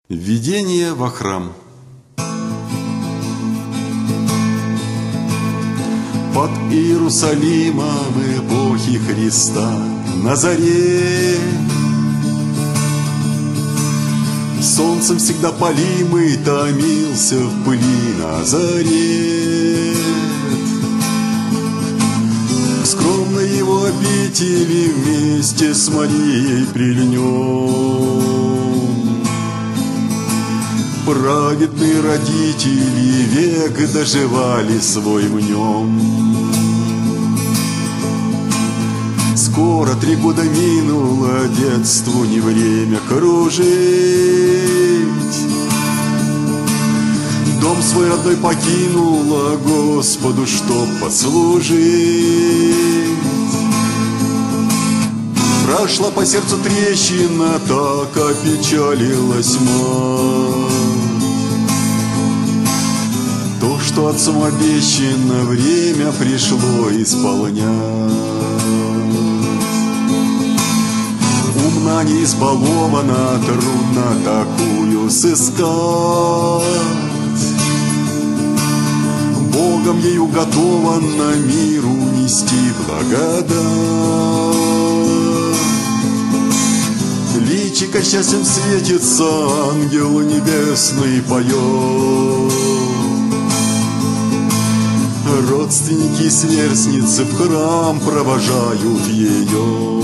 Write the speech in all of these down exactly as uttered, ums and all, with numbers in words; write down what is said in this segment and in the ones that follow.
Введение во храм. Под Иерусалимом эпохи Христа на заре солнцем всегда палимый томился в пыли Назарет. К скромной его обители вместе с Марией прильнем. Праведные родители век доживали свой в нем. Скоро три года минуло, детству не время кружить. Дом свой родной покинула Господу, чтоб послужить. Прошла по сердцу трещина, так опечалилась мать. То, что отцом обещано, время пришло исполнять. Умна не избалована, трудно такую сыскать. Богом ей уготовано миру нести благодать. Личико счастьем светится, ангел небесный поет. Родственники и сверстницы в храм провожают ее.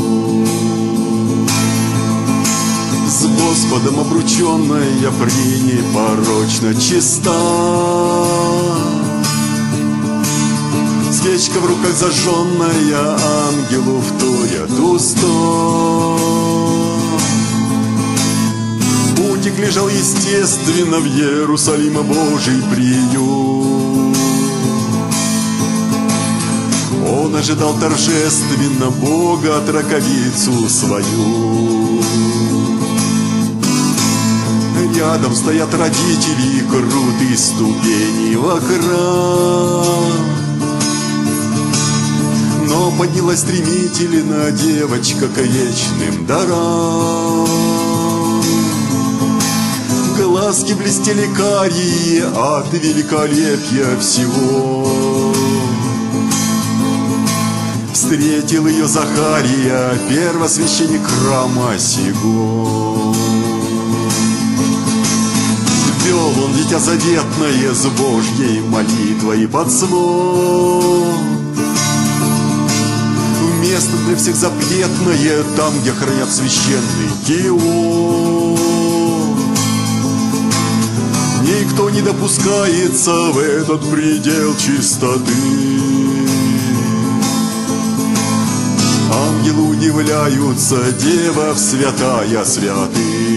С Господом обрученная пренепорочно чиста. Свечка в руках зажженная, ангелу вторят уста. Путик лежал естественно в Иерусалима Божий приют. Он ожидал торжественно Бога от раковицу свою. Рядом стоят родители, крутые ступени во храм. Но поднялась стремительно девочка к вечным дарам. Глазки блестели карие от великолепия всего. Встретил ее Захария, первосвященник храма сего. Вел он дитя заветное с Божьей молитвой под свод. Место для всех запретное, там, где хранят священный киот. Никто не допускается в этот предел чистоты. Ангелы удивляются, дева в святая святых.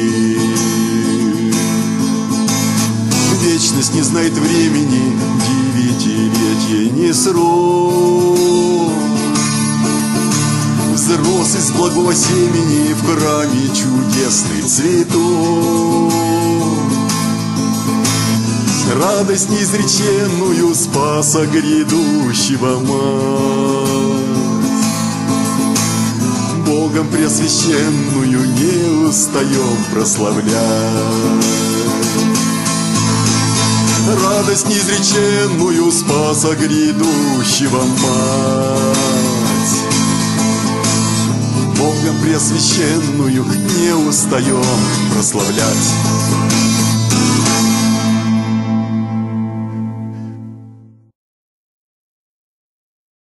Вечность не знает времени, девятилетие не срок. Взрос из благого семени в храме чудесный цветок. Радость неизреченную спаса грядущего мать. Богом преосвященную не устаем прославлять. Радость неизреченную спаса грядущего мать. Богом преосвященную не устаем прославлять.